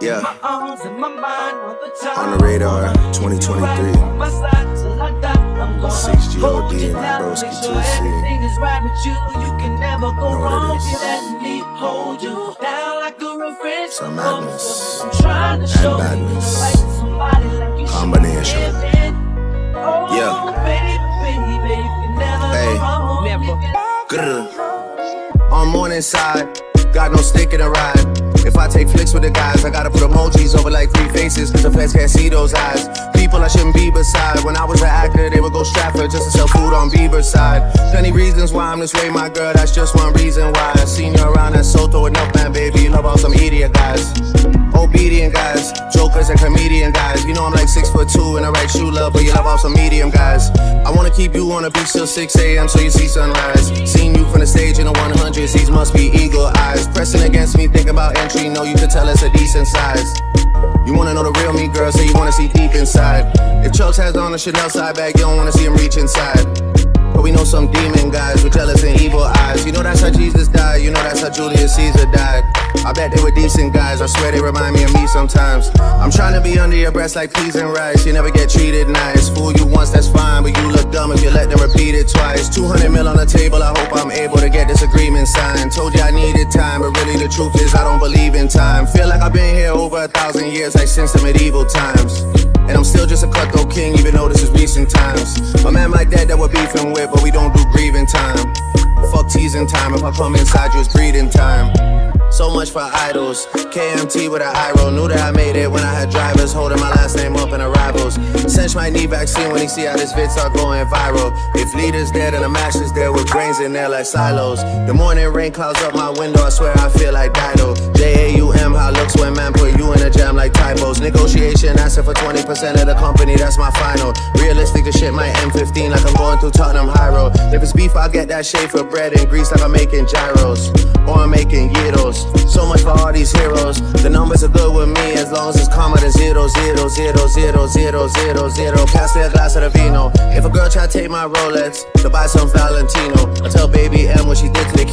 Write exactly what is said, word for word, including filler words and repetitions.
Yeah. On the radar, twenty twenty-three. six G O D and Broski two C. Know what it is. Some madness and badness. Combination. Yeah. Hey. Good. On morning side, got no stick in the ride. If I take flicks with the guys, I gotta put emojis over like three faces, cause the feds can't see those eyes. People I shouldn't be beside. When I was an actor, they would go Stratford just to sell food on Bieber's side. Plenty reasons why I'm this way, my girl, that's just one reason why. I seen you around at Soto enough, man, baby. You love all some idiot guys, obedient guys, jokers and comedian guys. You know I'm like six foot two and I write shoe love, but you love all some medium guys. I wanna keep you on the beach till six A M so you see sunrise. Seen you from the stage in the one hundreds, these must be eagle eyes. Pressing against me, thinking about entry, know you could tell it's a decent size. You wanna know the real me, girl, so you wanna see deep inside. If Chubbs has on a Chanel side bag, you don't wanna see him reach inside. But we know some demon guys with jealous and evil eyes. You know that's how Jesus died, you know that's how Julius Caesar died. I bet they were decent guys, I swear they remind me of me sometimes. I'm trying to be under your breast like peas and rice. You never get treated nice. Fool you once, that's fine, but you look dumb if you let them repeat it twice. two hundred mil on the table, I hope I'm able to get this agreement signed. Told you I needed time, but really the truth is I don't believe in time. Feel like I've been here over a thousand years, like since the medieval times. And I'm still just a cutthroat king, even though this is recent times. My man like that that we're beefing with, but we don't do grieving time. Fuck teasing time, if I come inside you it's breathing time. So much for idols, K M T with an eye roll. Knew that I made it when I had drivers holding my last name up in arrivals. Sench might need vaccine when he see how this vid start going viral. If leaders dead and the masters there with brains in there like silos. The morning rain clouds up my window, I swear I feel like Dido. J A U M, how looks when man put you in a jam like typos. Negotiation asking for twenty percent of the company, that's my final. Realistic, the shit might M fifteen like I'm going through Tottenham High Road. If it's beef, I'll get that shade for bread and grease like I'm making gyros. Or I'm making gyros. So much for all these heroes. The numbers are good with me as long as it's comma to zero, zero, zero, zero, zero, zero, zero. Pass me a glass of the vino. If a girl try to take my Rolex to buy some Valentino, I tell baby M what she did to the